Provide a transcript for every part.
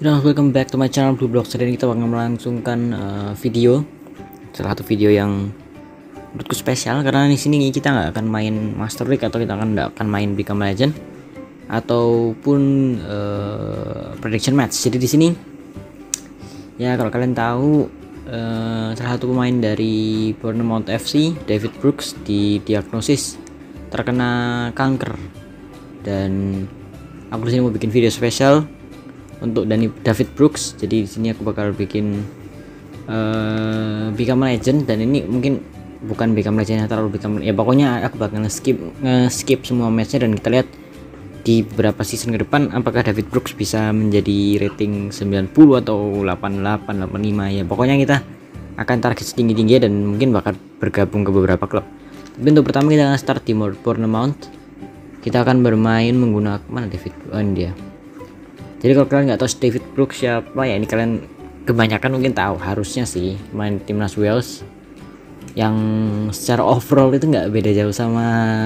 Welcome back to my channel Blue Blocks. Hari ini kita akan melangsungkan video, salah satu video yang menurutku spesial karena di sini kita nggak akan main Master League atau kita nggak akan main Become Legend ataupun prediction match. Jadi di sini ya kalau kalian tahu salah satu pemain dari Bournemouth FC, David Brooks, didiagnosis terkena kanker dan aku di sini mau bikin video spesial untuk David Brooks. Jadi di sini aku bakal bikin Become Legend, dan ini mungkin bukan Become Legend terlalu Become, ya pokoknya aku bakal nge-skip semua matchnya dan kita lihat di beberapa season ke depan apakah David Brooks bisa menjadi rating 90 atau 88, 85, ya pokoknya kita akan target setinggi-tinggi dan mungkin bakal bergabung ke beberapa klub. Tapi untuk pertama kita akan start di Bournemouth. Kita akan bermain menggunakan mana David, ini dia. Jadi kalau kalian nggak tahu David Brooks siapa, ya ini kalian kebanyakan mungkin tahu, harusnya sih main timnas Wales yang secara overall itu nggak beda jauh sama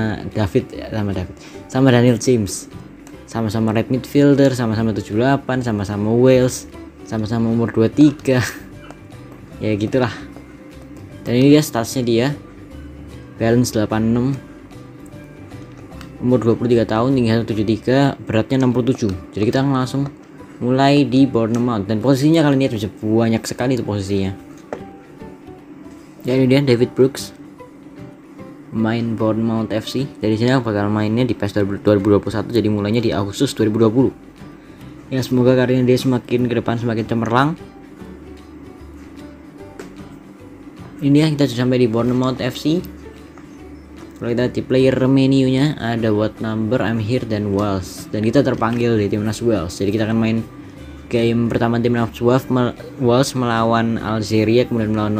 Daniel James, sama-sama right midfielder, sama-sama 78, sama-sama Wales, sama-sama umur 23 ya gitulah. Dan ini dia statusnya, dia balance 86, umur 23 tahun, tinggi 173, beratnya 67. Jadi kita langsung mulai di Bournemouth, dan posisinya kalian lihat bisa banyak sekali itu posisinya. Ya ini dia David Brooks main Bournemouth FC. Dari sini aku bakal mainnya di PES 2021, jadi mulainya di Agustus 2020. Ya semoga karirnya dia semakin ke depan semakin cemerlang. Ini ya, kita sudah sampai di Bournemouth FC. Kalau kita di player menunya ada what number, I'm here, dan Wales, dan kita terpanggil di timnas Wales. Jadi kita akan main game pertama timnas Wales melawan Algeria, kemudian melawan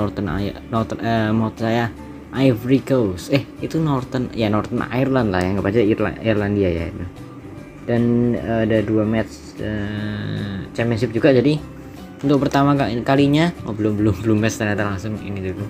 Ivory Coast. Itu Northern Ireland lah ya, nggak baca Irlandia ya. Dan ada 2 match championship juga. Jadi untuk pertama kalinya belum match, ternyata langsung ini dulu.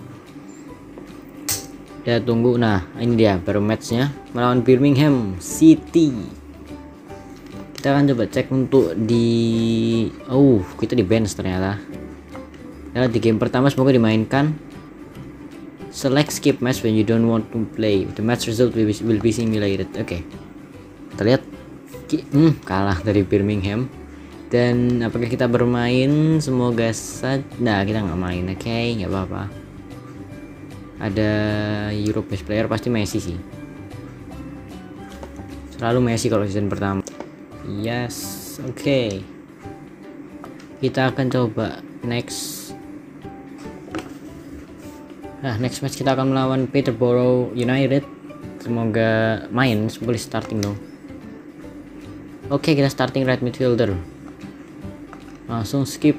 Ya tunggu, nah ini dia baru matchnya melawan Birmingham City. Kita akan coba cek untuk kita di bench ternyata. Ya, di game pertama semoga dimainkan. Select skip match when you don't want to play. The match result will be simulated. Oke. Kita lihat kalah dari Birmingham. Dan apakah kita bermain? Semoga saja. Nah kita nggak main, oke, nggak apa-apa. Ada Europe best player, pasti Messi sih, selalu Messi kalau season pertama. Yes, oke. Kita akan coba next match kita akan melawan Peterborough United. Semoga main, boleh starting dong. Oke, kita starting right midfielder, langsung skip.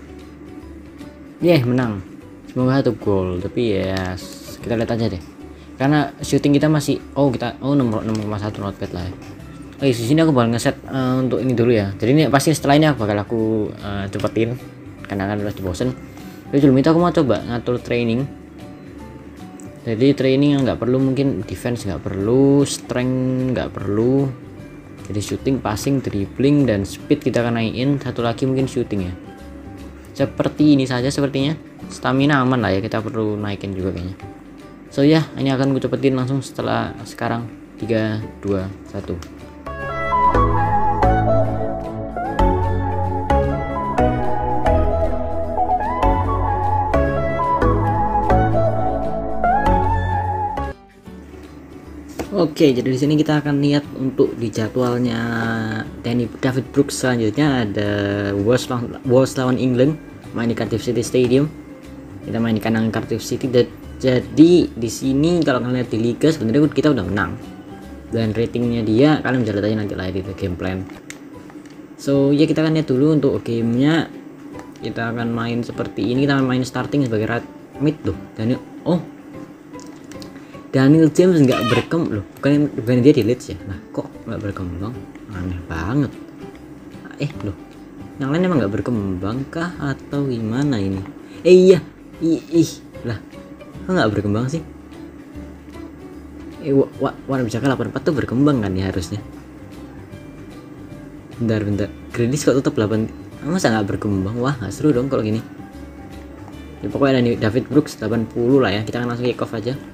Menang. Semoga 1 gol, tapi ya kita lihat aja deh. Karena shooting kita masih nomor 1 not bad lah. Di sini aku bakal ngeset untuk ini dulu ya. Jadi ini pasti setelah ini aku bakal cepetin karena kan udah bosen. Jadi dulu aku mau coba ngatur training. Jadi training yang nggak perlu, mungkin defense nggak perlu, strength nggak perlu. Jadi shooting, passing, dribbling, dan speed kita akan naikin. Satu lagi mungkin shooting ya. Seperti ini saja sepertinya. Stamina aman lah ya, kita perlu naikin juga kayaknya. So ya, ini akan gue cepetin langsung setelah sekarang. 3, 2, 1. Oke, jadi di sini kita akan lihat untuk di jadwalnya David Brooks. Selanjutnya ada Wales lawan England, main di Cardiff City Stadium. Kita main di kandang Cardiff City. Jadi di sini kalau kalian lihat di liga sebenarnya kita udah menang, dan ratingnya dia kalian bisa lihat aja nanti lah di game plan. So ya kita akan lihat dulu untuk gamenya. Kita akan main seperti ini. Kita akan main starting sebagai right mid loh. Daniel James nggak berkembang loh, bukan dia di Leeds ya. Nah kok nggak berkembang, aneh banget. Loh, yang lain emang nggak berkembang kah atau gimana ini? Iya. Lah, kok nggak berkembang sih? Wan Bisaka 84 tuh berkembang kan ya harusnya. Bentar. Grealish kok tetap 8, masa nggak berkembang? Wah nggak seru dong kalau gini. Ya, pokoknya ada nih David Brooks 80 lah ya, kita akan langsung kick off aja.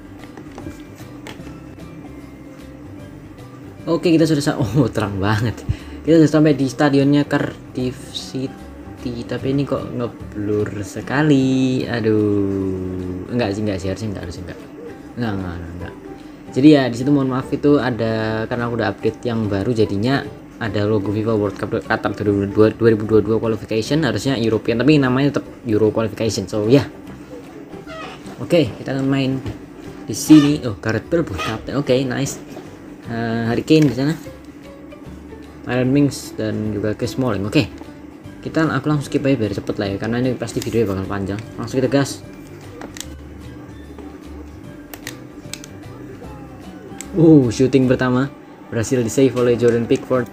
Oke, kita sudah oh terang banget. Kita sudah sampai di stadionnya Cardiff City, tapi ini kok ngeblur sekali. Aduh, enggak sih harusnya enggak. Jadi ya di situ mohon maaf, itu ada karena aku udah update yang baru, jadinya ada logo FIFA World Cup Qatar 2022 qualification, harusnya European tapi namanya tetap Euro qualification. So ya. Yeah. Oke, kita akan main di sini. Oh, Gareth Bale kapten. Oke, nice. Harry Kane di sana, Iron Mings dan juga Chris Smalling. Oke, aku langsung skip aja biar cepet lah ya, karena ini pasti videonya bakal panjang. Langsung kita gas. Shooting pertama berhasil di save oleh Jordan Pickford.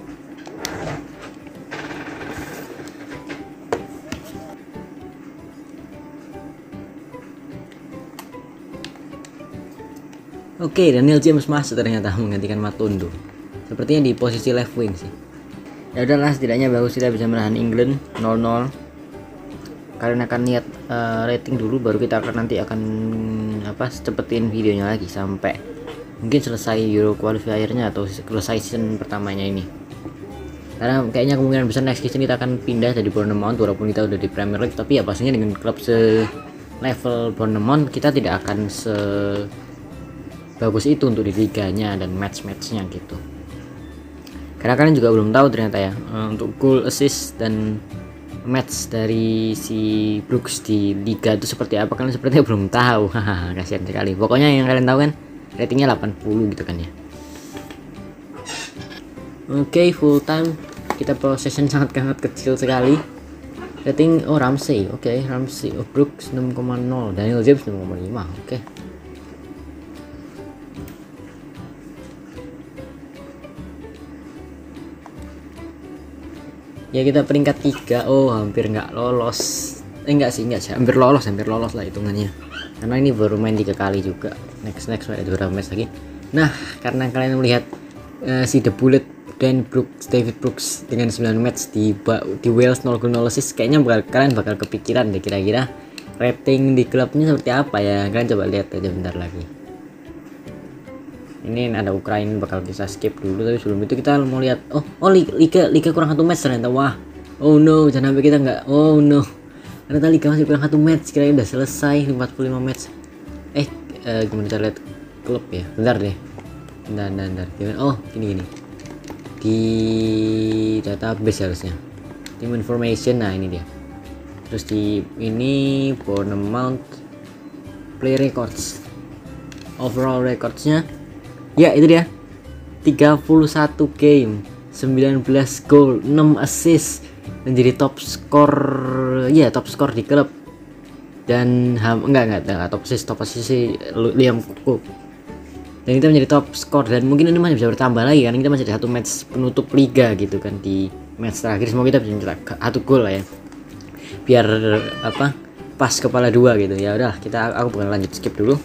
Oke, Daniel James masuk ternyata menggantikan Matondo. Sepertinya di posisi left wing sih. Ya udahlah, setidaknya bagus kita bisa menahan England 0-0. Kalian akan lihat rating dulu, baru kita nanti akan cepetin videonya lagi sampai mungkin selesai Euro qualifier-nya atau selesai season pertamanya ini. Karena kayaknya kemungkinan besar next season kita akan pindah dari Bournemouth, walaupun kita udah di Premier League, tapi ya pastinya dengan klub se-level Bournemouth kita tidak akan bagus itu untuk di liganya dan match-matchnya gitu. Karena kalian juga belum tahu ternyata ya untuk goal, assist dan match dari si Brooks di liga itu seperti apa, kalian sepertinya belum tahu. Haha, kasihan sekali. Pokoknya yang kalian tahu kan ratingnya 80 gitu kan ya. Oke, full time kita possession sangat kecil sekali. Rating Ramsey. Oke, Ramsey. Brooks 6,0, Daniel James 6,5. Oke. Ya kita peringkat 3. Hampir nggak lolos. Enggak sih, hampir lolos lah hitungannya. Karena ini baru main 3 kali juga. Next ada beberapa match lagi. Nah, karena kalian melihat si The Bullet dan David Brooks dengan 9 match di Wales 0 gol 0 assist, kayaknya kalian bakal kepikiran deh kira-kira rating di klubnya seperti apa ya. Kalian coba lihat aja bentar lagi. Ini ada Ukraina, bakal kita skip dulu, tapi sebelum itu kita mau lihat liga kurang 1 match ternyata. Wah, oh no, jangan sampai kita nggak, oh no, ternyata liga masih kurang 1 match, kira udah selesai 45 match. Gimana cara lihat klub ya, bentar deh, bentar gimana, gini di database harusnya team information. Nah ini dia, terus di ini Bournemouth play records, overall recordsnya. Ya itu dia, 31 game, 19 gol, 6 assist, dan jadi top skor di klub. Dan enggak top assist sih Liam Cook. Dan kita menjadi top skor, dan mungkin ini masih bisa bertambah lagi karena kita masih ada 1 match penutup liga gitu kan di match terakhir. Semoga kita bisa mencetak 1 gol lah ya. Biar pas kepala 2 gitu. Ya udah, aku bakal lanjut skip dulu.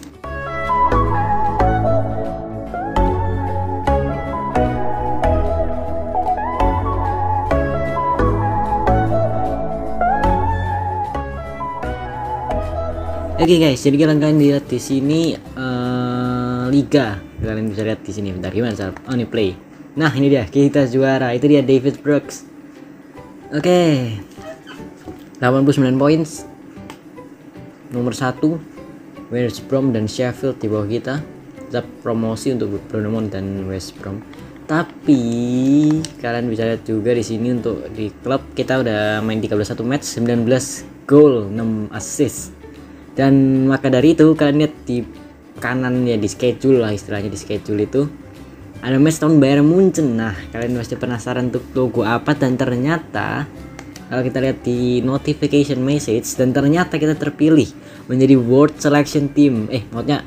Oke guys, jadi kalian lihat di sini liga, kalian bisa lihat di sini. Bentar, gimana cara? Ini play. Nah ini dia, kita juara. Itu dia David Brooks. Oke, 89 points. Nomor 1 West Brom dan Sheffield di bawah kita. Tetap promosi untuk Bournemouth dan West Brom. Tapi kalian bisa lihat juga di sini untuk di klub kita udah main 31 match, 19 gol, 6 assist. Dan maka dari itu kalian lihat di kanan ya, di schedule lah istilahnya, di schedule itu ada match tahun Bayern Munchen. Nah kalian pasti penasaran untuk logo apa, dan ternyata kalau kita lihat di notification message, dan ternyata kita terpilih menjadi World Selection Team. Maksudnya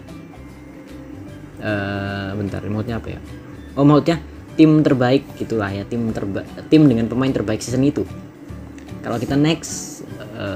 maksudnya apa ya? Maksudnya tim terbaik gitulah ya, tim dengan pemain terbaik season itu. Kalau kita next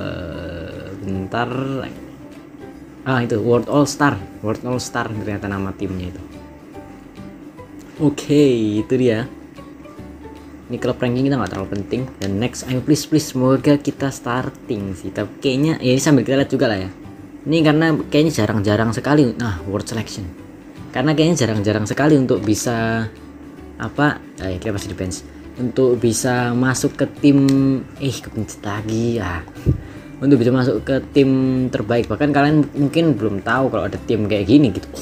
itu World All Star ternyata nama timnya itu. Oke, itu dia. Ini klub ranking kita nggak terlalu penting. Dan next, ayo please semoga kita starting sih. Tapi kayaknya ya ini sambil kita lihat juga lah ya. Ini karena kayaknya jarang-jarang sekali. Nah, world selection. Karena kayaknya jarang-jarang sekali untuk bisa apa? Kita pasti defense. Untuk bisa masuk ke tim kepencet lagi ya. Untuk bisa masuk ke tim terbaik. Bahkan kalian mungkin belum tahu kalau ada tim kayak gini gitu.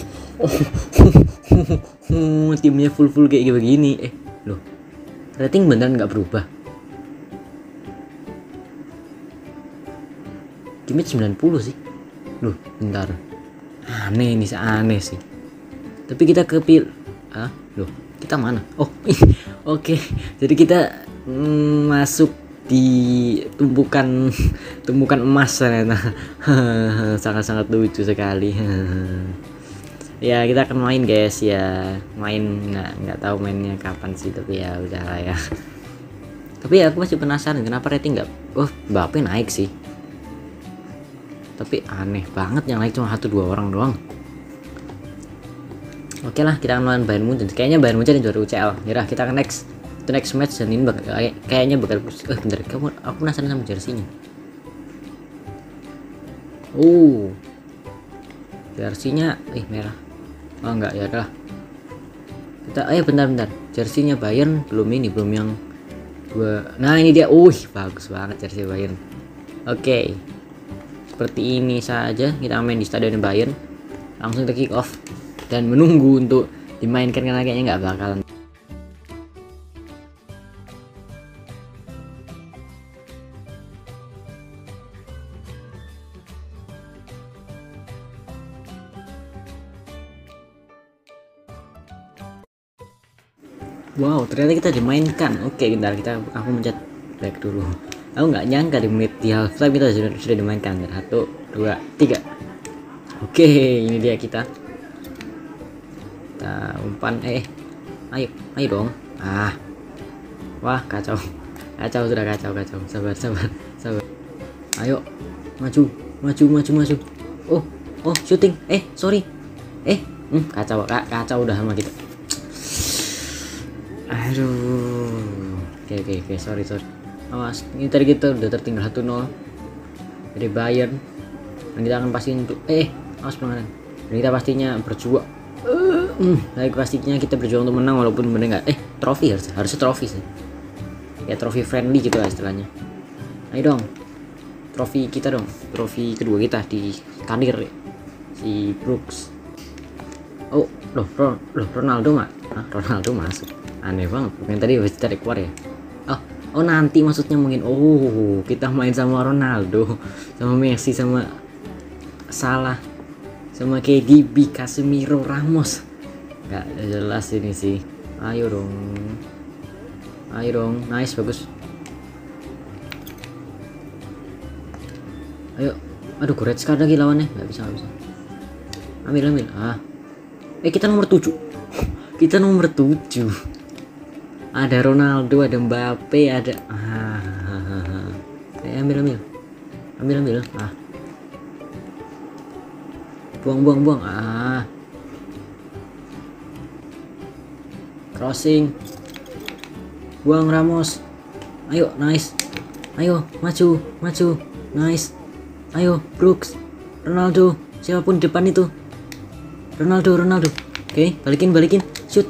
Timnya full kayak begini. Loh. Rating beneran nggak berubah. Gimit 90 sih. Loh, bentar. Aneh sih. Tapi kita loh, kita mana? Oh, oke. Jadi kita masuk di tumpukan emas ternyata. Sangat-sangat lucu sekali. Ya kita akan main guys ya, nggak tahu mainnya kapan sih, tapi ya udahlah ya. Tapi aku masih penasaran kenapa rating nggak Mbappe naik sih, tapi aneh banget yang naik cuma 1-2 orang doang. Oke lah, kita akan melawan Bayern Munchen. Kayaknya Bayern Munchen juara UCL. Yaudah, kita akan next match, dan ini kayaknya bakal bentar, aku penasaran sama jersinya. Jersinya merah. Oh enggak, ya udah. Kita bentar. Jersinya Bayern belum yang dua. Nah, ini dia. Bagus banget jersey Bayern. Oke. Seperti ini saja kita main di stadion Bayern. Langsung kita kick off dan menunggu untuk dimainkan karena kayaknya nggak bakalan. Wow, ternyata kita dimainkan. Oke, bentar, aku mencet back dulu. Aku nggak nyangka di menit di half time kita sudah dimainkan. 1, 2, 3. Oke, ini dia kita umpan. Ayo dong. Wah, kacau, sudah kacau. Sabar. Ayo, maju. Oh, shooting. Sorry. Kacau udah sama kita. Aduh. Oke, sorry. Awas, ini tadi kita udah tertinggal 1-0 dari Bayern. Dan kita akan pastiin untuk awas pelanggaran. Dan kita pastinya berjuang. Pastinya kita berjuang untuk menang walaupun bener nggak trofi harusnya trofi sih. Ya trofi friendly gitu lah istilahnya. Ayo dong. Trofi kita dong. Trofi kedua kita di karir si Brooks. Ronaldo masuk. Aneh banget, yang tadi habis tarik keluar ya. Nanti maksudnya mungkin kita main sama Ronaldo, sama Messi, sama Salah, sama KDB, Casemiro, Ramos. Gak jelas ini sih. Ayo dong, nice, bagus. Ayo, aduh Goretzka lagi lawannya, nggak bisa. Ambil. Kita nomor 7. Ada Ronaldo, ada Mbappe, ada ambil. Buang. Crossing. Buang Ramos. Ayo, nice. Ayo, maju. Nice. Ayo, Brooks. Ronaldo, siapapun depan itu. Ronaldo. Oke, balikin. Shoot.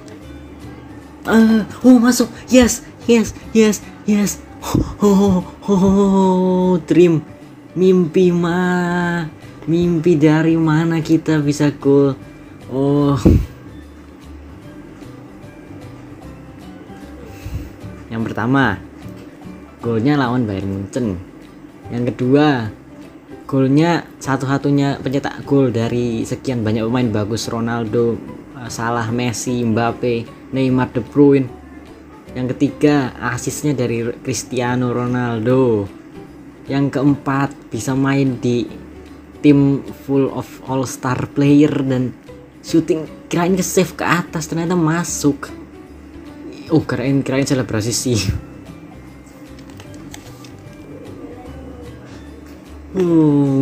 Masuk. Yes. Dream. Mimpi dari mana kita bisa gol. Yang pertama, golnya lawan Bayern Munchen. Yang kedua, golnya satu-satunya pencetak gol dari sekian banyak pemain bagus, Ronaldo, Salah, Messi, Mbappe, Neymar, De Bruyne. Yang ketiga, asisnya dari Cristiano Ronaldo. Yang keempat, bisa main di tim full of all star player dan shooting, kirain ke save ke atas ternyata masuk. Kirain selebrasi sih.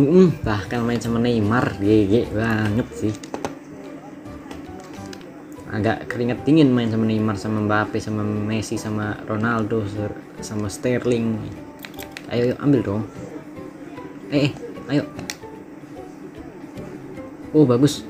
Bahkan main sama Neymar, GG banget sih. agak keringet dingin main sama Neymar, sama Mbappe, sama Messi, sama Ronaldo, sama Sterling. Ayo, ambil dong. Ayo. Oh bagus,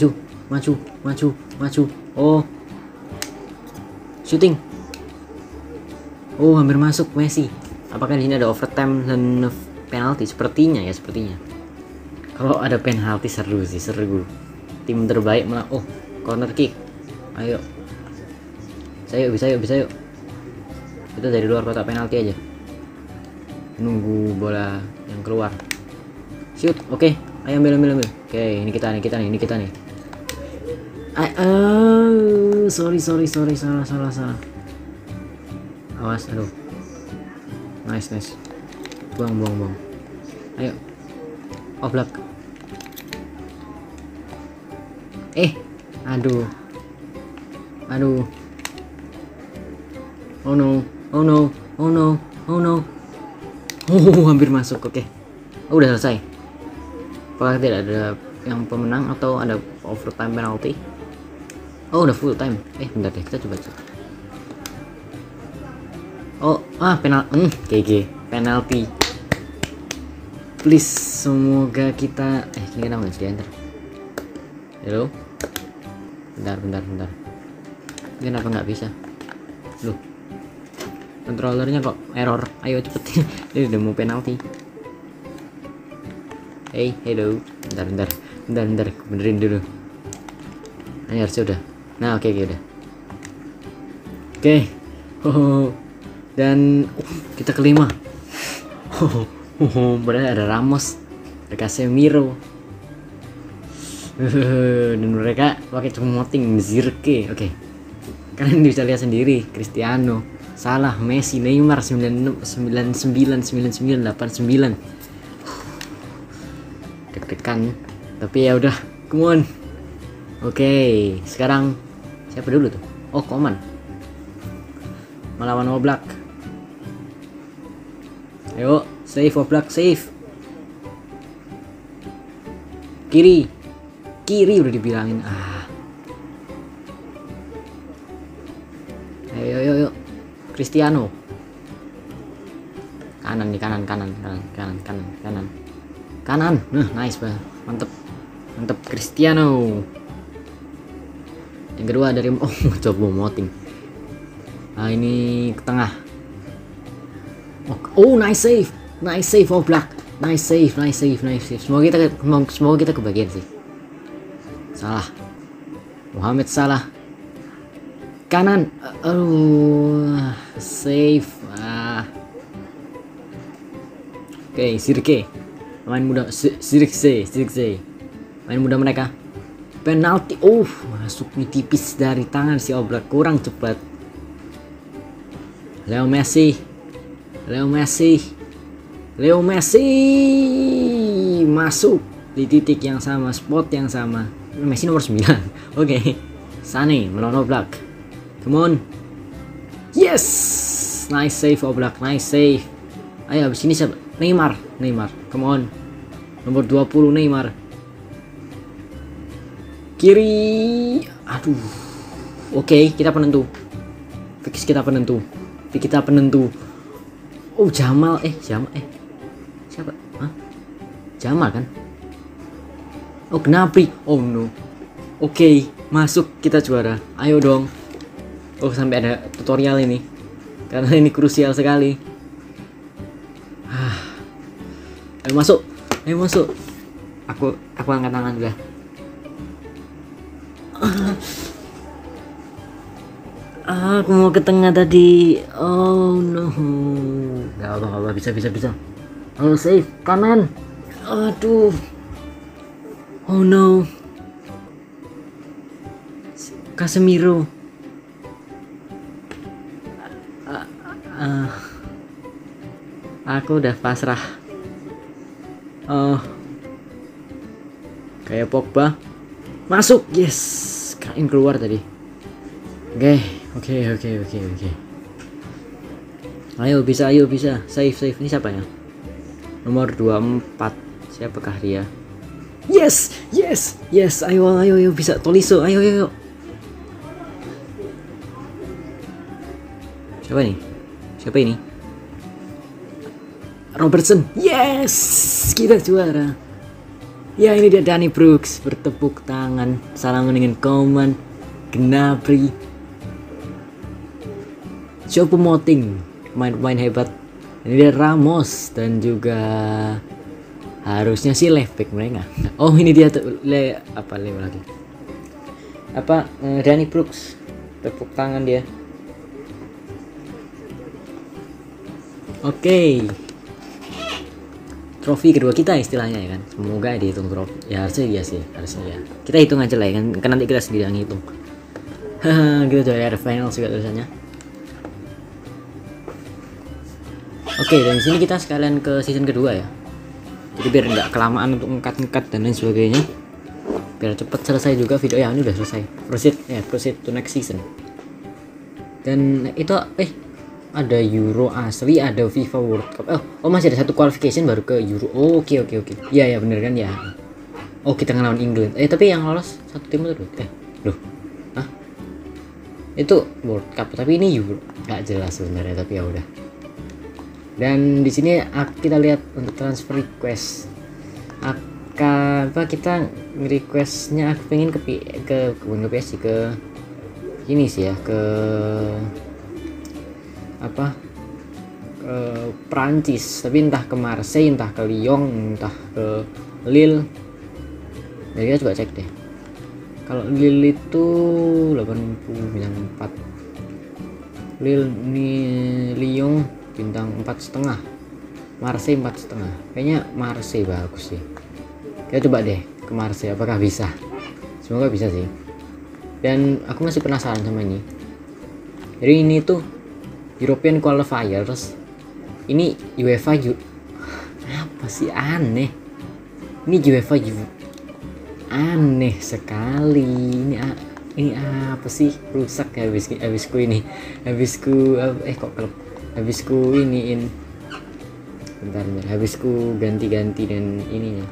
maju. Oh, shooting. Oh hampir masuk Messi. Apakah di sini ada overtime dan penalti? Sepertinya. Kalau ada penalti seru sih, tim terbaik malah. Oh, corner kick. Ayo, bisa yuk. Kita dari luar kotak penalti aja, nunggu bola yang keluar. Shoot. Oke, ayo ambil. Oke, ini kita nih. Sorry, salah. Awas, aduh. Nice. Buang. Ayo. Oblak. Aduh. Oh no. Hampir masuk. Oke. Oh, udah selesai. Apakah tidak ada yang pemenang atau ada overtime penalty? Oh, udah full time. Bentar deh, kita coba cek. Oh, GG, penalti. Please, semoga kita ini kenapa nggak enter? Halo? Bentar. Kenapa nggak bisa? Loh, controllernya kok error. Ayo cepet. Ini udah mau penalti. Hello. Bentar. Benerin dulu. Ini harusnya udah. Nah, oke, udah. Oke. Dan kita kelima. Berarti ada Ramos, ada Casemiro. Dan mereka pakai cemoting Zirke. Oke. Kalian bisa lihat sendiri, Cristiano, Salah, Messi, Neymar 99, 89. Deg-degan, tapi ya udah, come on. Oke, sekarang siapa dulu tuh? Oh, Koman melawan Oblak. Ayo, save Oblak, save. Kiri udah dibilangin. Ayo. Cristiano. Kanan. Nah, nice banget. Mantep Cristiano. Yang kedua dari coba moting. Ini ke tengah. Oh, nice save Oblak. Nice save. Semoga kita kebagian sih. Salah. Mohamed Salah. Kanan. Save. Oke, Sirke. Pemain muda Sirke. Pemain muda mereka. Penalti. Masuk nih tipis dari tangan si Oblak, kurang cepat. Leo Messi masuk di titik yang sama, spot yang sama. Messi nomor 9. Oke. Sane melawan Oblak. Come on. Yes. Nice save Oblak, nice save. Ayo habis ini siapa? Neymar. Come on. Nomor 20 Neymar. Kiri. Aduh. Oke, kita penentu. Fix kita penentu. Oh, Jamal. Siapa? Jamal kan? Oh, Gnabry. Oh no. Oke, masuk, kita juara. Ayo dong. Oh, sampai ada tutorial ini. Karena ini krusial sekali. Ayo masuk. Aku angkat tangan juga. Aku mau ke tengah tadi. Oh no. Gak apa-apa, bisa. Oh, save kanan. Aduh. Oh no. Casemiro. Aku udah pasrah. Kayak Pogba. Masuk. Yes. Kirain keluar tadi. Oke. Ayo bisa. Save. Ini siapa ya? Nomor 24. Siapakah dia? Yes. Ayo bisa. Tolisso. Ayo. Siapa nih? Siapa ini? Robertson. Yes, kita juara. Ya, ini dia Danny Brooks bertepuk tangan salaman dengan Coman, Gnabry, Choupo-Moting, main hebat. Ini dia Ramos dan juga harusnya sih left back mereka. Oh, ini dia Danny Brooks tepuk tangan dia. Oke. Trofi kedua kita istilahnya ya kan. Semoga dihitung trofi. Ya harusnya iya sih, harusnya ya. Kita hitung aja lah ya kan nanti kita sendiri yang hitung. Kita coba ada final juga tulisannya. Oke, dan sini kita sekalian ke season kedua ya. Jadi biar nggak kelamaan untuk ngkat dan lain sebagainya. Biar cepet selesai juga video ya, ini udah selesai. Proceed to next season. Dan itu ada Euro asli, ada FIFA World Cup. Oh masih ada satu qualification baru ke Euro. Oh, oke. Iya bener kan ya. Oh, kita ngelawan England. Tapi yang lolos satu tim itu loh. Hah? Itu World Cup, tapi ini Euro. Gak jelas sebenarnya, tapi ya udah. Dan di sini kita lihat untuk transfer request. Kita requestnya aku pengen ke PSG ke ini sih ya, ke Prancis, tapi entah ke Marseille, entah ke Lyon, entah ke Lille. Jadi kita coba cek deh. Kalau Lille itu 80,4, Lyon bintang 4,5, Marseille 4,5. Kayaknya Marseille bagus sih. Kita coba deh ke Marseille, apakah bisa? Semoga bisa sih. Dan aku masih penasaran sama ini. Jadi ini tuh European Qualifiers, ini UEFA apa sih, aneh. Ini UEFA aneh sekali. Ini apa sih, rusak ya habisku ganti-ganti dan ininya.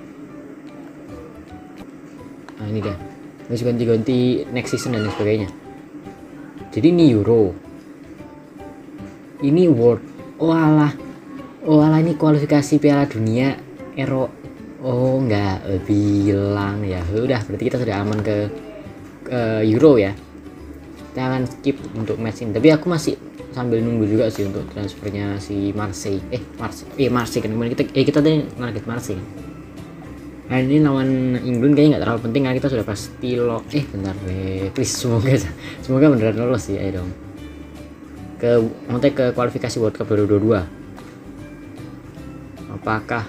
Ini dah habis ganti next season dan sebagainya. Jadi ini Euro, ini World. Oh alah ini kualifikasi Piala Dunia Oh nggak bilang ya. Udah berarti kita sudah aman ke Euro ya. Kita akan skip untuk match ini, tapi aku masih sambil nunggu juga sih untuk transfernya si Marseille. Marseille kan kita tadi target Marseille. Nah ini lawan England kayaknya nggak terlalu penting karena kita sudah pasti bentar please, semoga beneran lolos sih. Ayo dong ke kualifikasi World Cup 2022. Apakah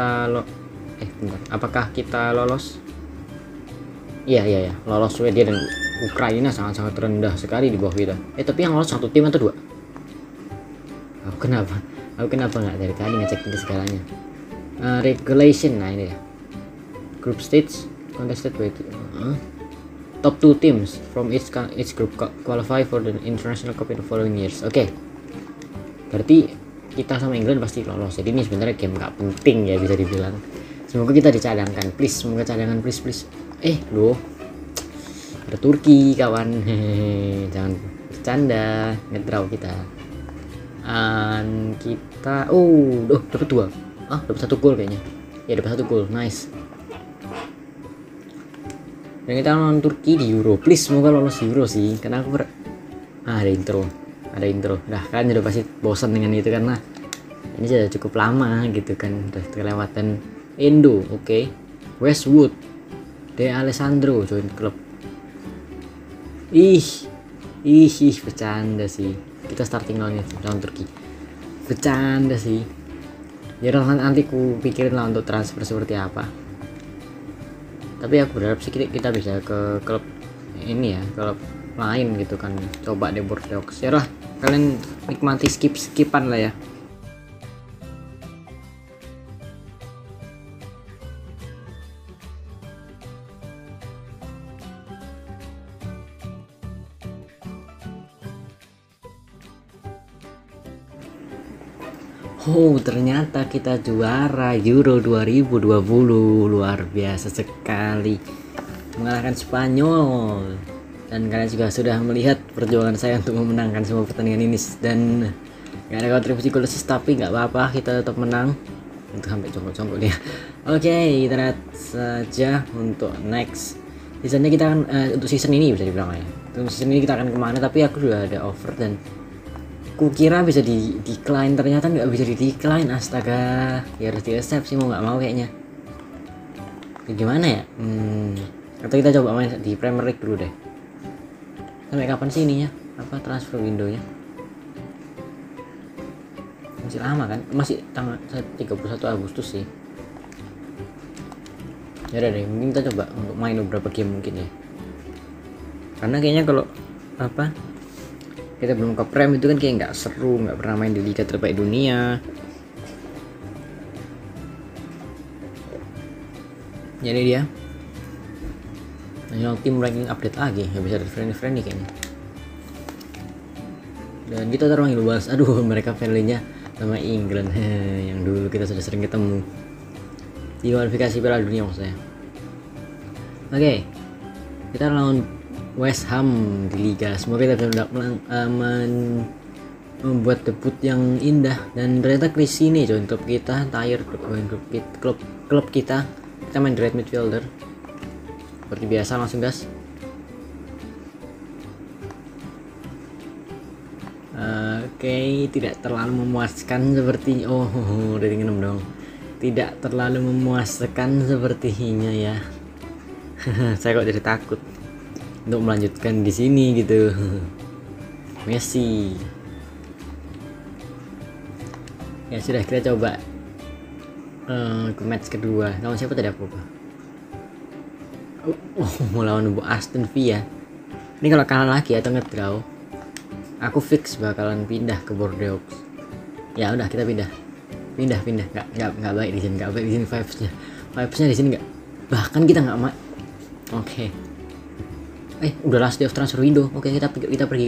kita lolos? Iya, lolos. Swedia dan Ukraina sangat-sangat rendah sekali di bawah kita. Tapi yang lolos satu tim atau dua? Aku kenapa nggak dari tadi ngecek ini segalanya. Regulation, nah ini ya. Group stage contested by top 2 teams from each group qualify for the international cup in the following years. Oke. Berarti kita sama England pasti lolos. Jadi ini sebenarnya game nggak penting ya, bisa dibilang. Semoga kita dicadangkan, please. Semoga cadangan, please. Loh, ada Turki kawan. Jangan bercanda, ngedraw kita. Kita dapat 2. Dapat 1 gol kayaknya. Ya dapat 1 gol, nice. Dan kita lawan Turki di Euro, please. Semoga lolos Euro sih, karena aku ada intro. Nah kalian udah pasti bosan dengan itu karena ini sudah cukup lama gitu kan, udah kelewatan. Endo, oke. Westwood, De Alessandro join klub. Bercanda sih. Kita starting lawan Turki. Bercanda sih. Ya nanti ku pikirin lah untuk transfer seperti apa. Tapi aku berharap sih kita bisa ke klub ini ya, klub lain gitu kan. Coba deh Bordeaux. Ya lah, kalian nikmati skipan lah ya. Ternyata kita juara Euro 2020. Luar biasa sekali, mengalahkan Spanyol. dan kalian juga sudah melihat perjuangan saya untuk memenangkan semua pertandingan ini, dan gak ada kontribusi gol assist, tapi nggak apa-apa, kita tetap menang. Untuk sampai congkok-congkok dia. Oke, kita lihat saja untuk next seasonnya. Kita akan untuk season ini bisa dibilang ya, untuk season ini kita akan kemana, tapi aku sudah ada offer dan kukira bisa di decline, ternyata nggak bisa di decline. Astaga, ya harus di accept sih, mau nggak mau kayaknya. Gimana ya, atau kita coba main di Premier League dulu deh. Sampai kapan sih ininya, apa transfer window-nya? Masih lama kan, masih tanggal 31 Agustus sih. Ya udah deh, mungkin kita coba untuk main beberapa game mungkin ya, karena kayaknya kalau apa kita belum ke Prem itu kan kayak nggak seru, nggak pernah main di Liga Terbaik Dunia. Jadi dia national team ranking update lagi, nggak bisa ada friendly kayaknya. Dan kita terpanggil luas, aduh mereka friendly-nya sama England yang dulu kita sudah sering ketemu di kualifikasi Piala Dunia maksudnya. Oke, kita lawan West Ham di Liga. Semoga kita bisa membuat debut yang indah. Dan ternyata Chris ini join klub kita, tired klub kita main di right midfielder seperti biasa. Langsung gas. Oke, tidak terlalu memuaskan seperti rating 6 dong. Tidak terlalu memuaskan sepertinya ya. Saya kok jadi takut untuk melanjutkan di sini gitu. Messi. Ya sudah, kita coba ke match kedua. Lawan siapa tadi aku? Mau lawan Aston Villa. Ini kalau kalah lagi atau ngedraw, aku fix bakalan pindah ke Bordeaux. Ya udah, kita pindah. Nggak baik di sini, nggak baik di sini vibesnya di sini nggak. Bahkan kita nggak Oke. Udah last day of transfer window. Oke, kita pergi.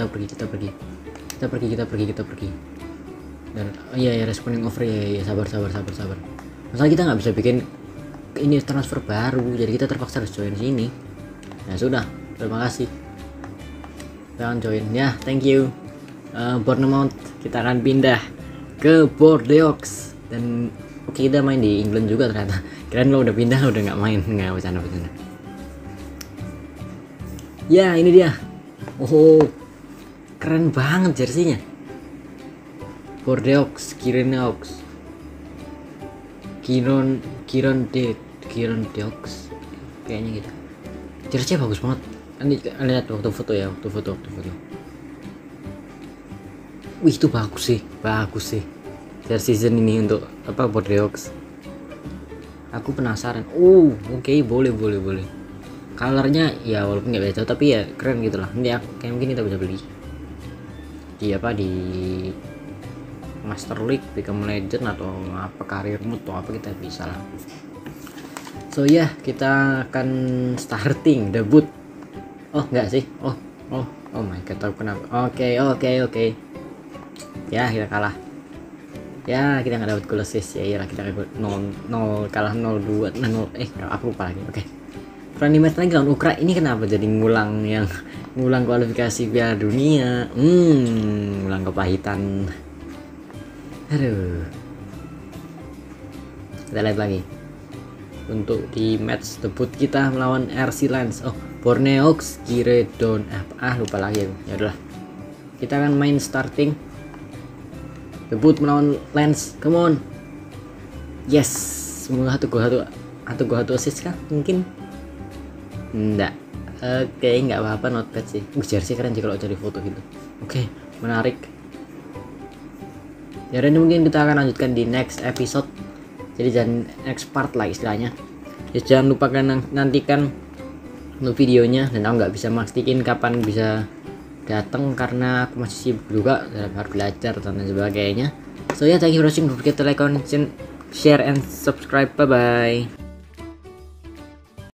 Dan iya responding over ya, sabar. Masalah kita nggak bisa bikin ini transfer baru, jadi kita terpaksa harus join sini. Ya sudah, terima kasih. Kita akan join ya, thank you. Bournemouth, kita akan pindah ke Bordeaux. Dan oke, kita main di England juga ternyata. Kirain lo udah pindah, udah nggak main. Nggak, bercanda. Ya ini dia. Keren banget jersinya. Bordeaux, Kiron Deaux kayaknya gitu. Jersinya bagus banget. Lihat waktu foto. Wih, itu bagus sih. Jersey season ini untuk apa, Bordeaux. Aku penasaran. Oke, boleh. Colornya ya walaupun nggak beda tapi ya keren gitu lah. Ini kayak mungkin kita bisa beli di Master League, Become Legend atau apa, Career Mode atau apa, kita bisa lah. So ya, kita akan starting debut. Enggak sih. Oh my god, tahu kenapa. Oke. Ya, kita kalah. Ya, kita nggak dapat gol assist. Ya iyalah, kita 0 kalah 0-2 0. Aku lupa lagi. Oke. Friendly match lagi lawan Ukraina. Ini kenapa jadi ngulang kualifikasi Piala Dunia? Ngulang kepahitan. Aduh. Kita lihat lagi. Untuk di match debut kita melawan RC Lens. Bordeaux Giredon. Lupa lagi aku. Ya udahlah. Kita akan main starting. Debut melawan Lens. Come on. Yes. Semoga satu gol assist kah? Mungkin. Enggak. Oke, nggak apa-apa, not bad sih. Jersey keren sih kalau cari foto gitu. Oke, menarik. Ya, dan mungkin kita akan lanjutkan di next episode. Jadi jangan next part lah istilahnya. Ya, jangan lupa nantikan untuk videonya, dan aku nggak bisa mastiin kapan bisa datang karena aku masih sibuk juga dalam hal belajar dan sebagainya. So ya, thank you for watching. Don't forget to like, comment, share and subscribe. Bye bye.